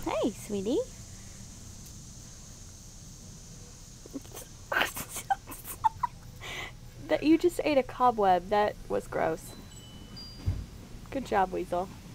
Hey, sweetie. That you just ate a cobweb. That was gross. Good job, Weasel.